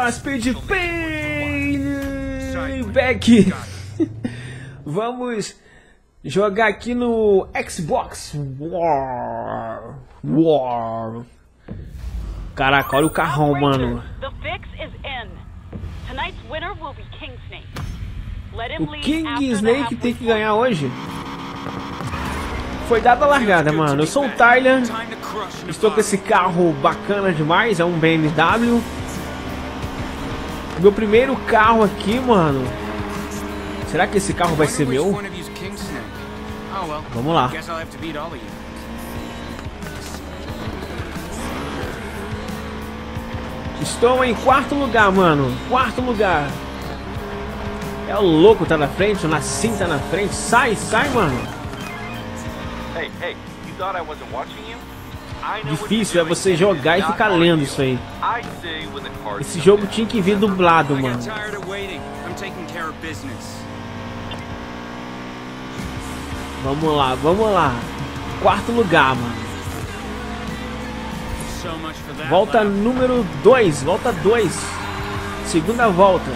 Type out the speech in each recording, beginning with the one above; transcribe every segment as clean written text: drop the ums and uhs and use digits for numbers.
da Speed Payback. Vamos jogar aqui no Xbox War. Caraca, olha o carrão, mano. O King Snake tem que ganhar hoje. Foi dada a largada, mano. Eu sou o Tyler. Estou com esse carro bacana demais. É um BMW. Meu primeiro carro aqui, mano. Será que esse carro vai ser meu? Vamos lá. Estou em quarto lugar, mano. Quarto lugar. É o louco tá na frente, o Nassim tá na frente. Sai, mano. Difícil é você jogar e ficar lendo isso aí. Esse jogo tinha que vir dublado, mano. Vamos lá, vamos lá. Quarto lugar, mano. Volta número 2, volta 2. Segunda volta.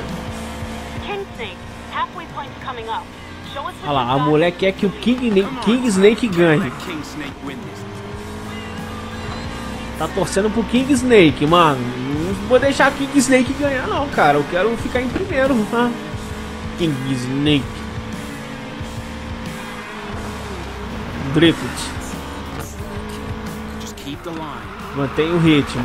Olha lá, a mulher quer que o King Snake ganhe. Tá torcendo pro King Snake, mano. Não vou deixar o King Snake ganhar não, cara. Eu quero ficar em primeiro, tá? King Snake. Drift. Mantém o ritmo.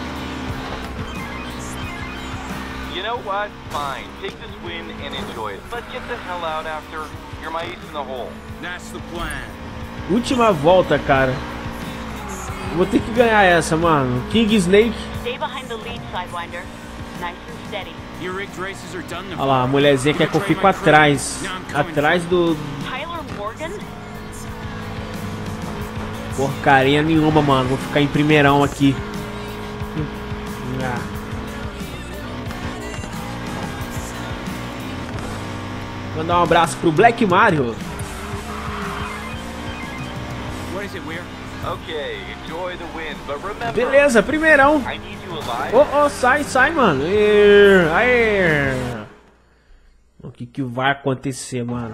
You know what? Fine. Take this win and enjoy it. But get the hell out after. You're my ace in the hole. That's the plan. Última volta, cara. Vou ter que ganhar essa, mano. King Snake. Olha lá, a mulherzinha quer que eu fique atrás. Atrás do... Porcaria nenhuma, mano. Vou ficar em primeirão aqui. Mandar um abraço pro Black Mario. Beleza, primeirão. Sai, mano. Aê. O que vai acontecer, mano?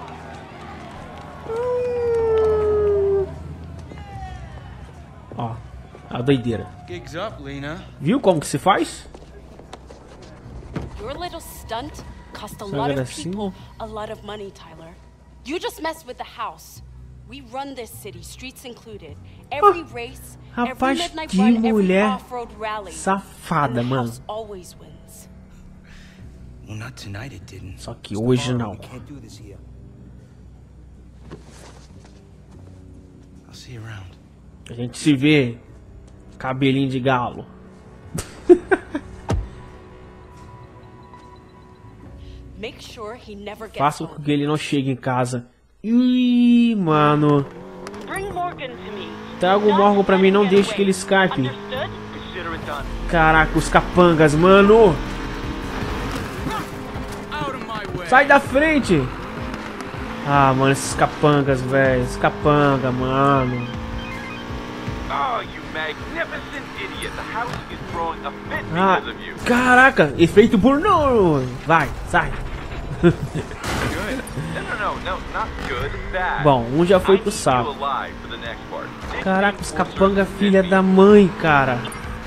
Ó, a doideira. Viu como que se faz? Your little stunt cost a lot of people a lot of money, Tyler. You just messed with the house. We run this city, streets included. Every race, every midnight run, every off-road rally. Safada, mano. Always wins. Well, not tonight it didn't. Só que hoje não. I'll see you around. A gente se vê, cabelinho de galo. Faça com que ele não chegue em casa. Ih, mano. Traga o Morgan pra mim, não deixe que ele escape. Caraca, os capangas, mano. Sai da frente. Ah, mano, esses capangas, velho. Esses capanga, mano. Ah, caraca, efeito pornô. Vai, sai. Bom, um já foi pro saco. Caraca, os capanga filha da mãe, cara.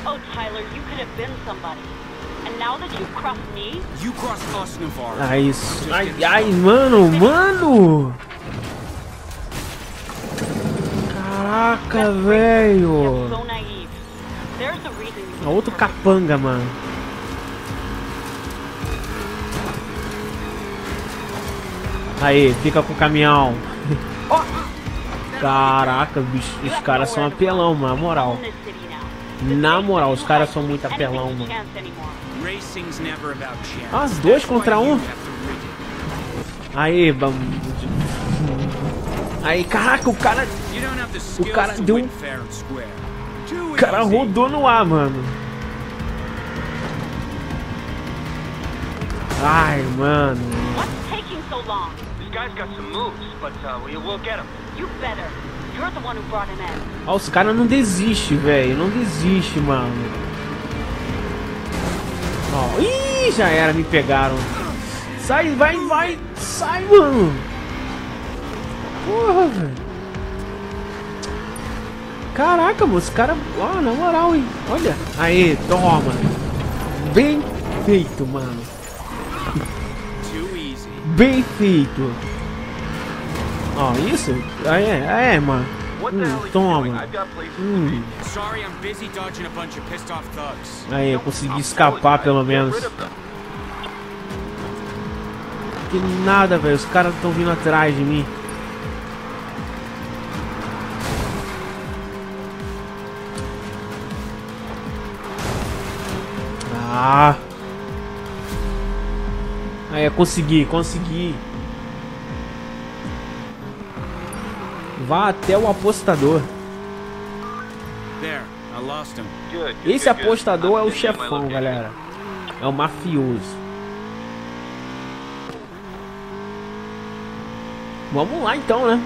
Ah, isso. Ai, mano. Caraca, velho. Outro capanga, mano. Aí, fica com o caminhão. Caraca, bicho, os caras são apelão, mano, na moral. Na moral, os caras são muito apelão, mano. Ah, 2 contra 1. Aí, aí, caraca, o cara deu um... O cara rodou no ar, mano. Ai, mano. Ó, os caras não desistem, velho. Não desiste, mano. Ó, ih, já era, me pegaram. Sai, vai, sai, mano. Porra, velho. Caraca, mano, esse cara, ó, na moral, hein. Olha, aí, toma. Bem feito, mano. Bem feito. Ó, isso? Mano. Toma. Aí, eu consegui escapar pelo menos. Que nada, velho. Os caras estão vindo atrás de mim. Ah. Aí, consegui. Vá até o apostador. Esse apostador é o chefão, galera. É o mafioso. Vamos lá então, né?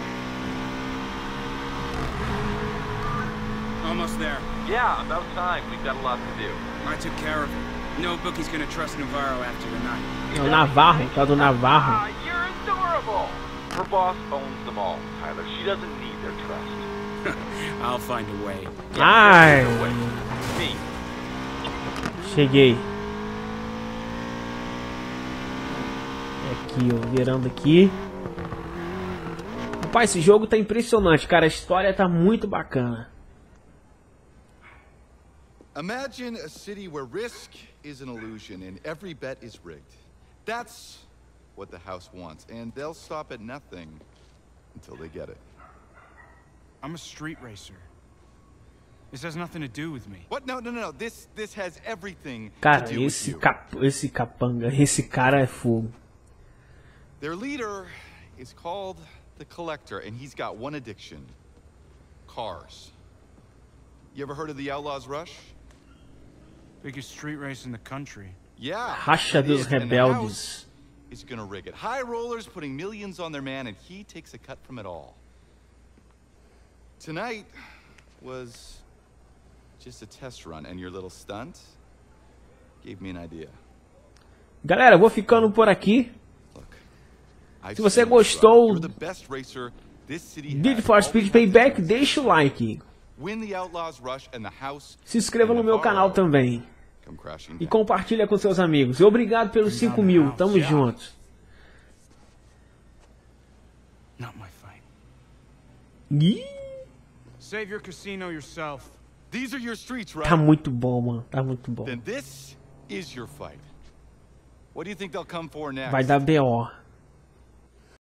Almost there. Yeah, about time. We've got a lot to do. I took care of it. No bookie's gonna trust Navarro after tonight. É o Navarro, tá do Navarro. You're adorable. Her boss owns them all, Tyler. She doesn't need their trust. I'll find a way. Ai. Cheguei. Aqui, ó, virando aqui. Rapaz, esse jogo tá impressionante, cara. A história tá muito bacana. Imagine a city where risk is an illusion and every bet is rigged. That's what the house wants, and they'll stop at nothing until they get it. I'm a street racer. This has nothing to do with me. What? No. This has everything Cara, to do with you. esse capanga, esse cara é fogo. Their leader is called the Collector, and he's got one addiction: cars. You ever heard of the Outlaws Rush? Biggest street race in the country. Yeah. Racha dos Rebeldes. He's gonna rig it. High rollers putting millions on their man, and he takes a cut from it all. Tonight was just a test run, and your little stunt gave me an idea. Galera, eu vou ficando por aqui. Se você gostou de Need for Speed Payback, deixa o like. Se inscreva no meu canal também. E compartilha com seus amigos. E obrigado pelos 5.000. Tamo junto. Tá muito bom, mano. Tá muito bom. Vai dar BO.